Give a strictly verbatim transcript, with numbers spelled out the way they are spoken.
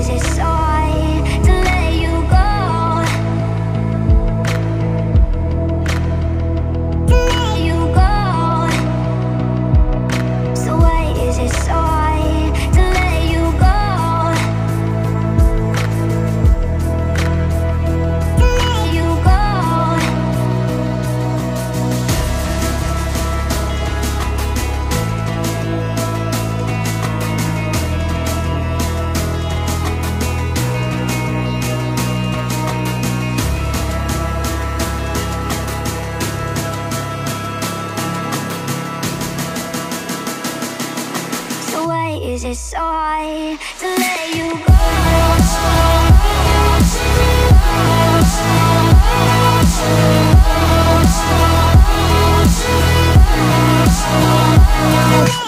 is it so hard to let you go? To let you go. So why is it so hard to let you go? To let you go. So why is it so hard to let you go?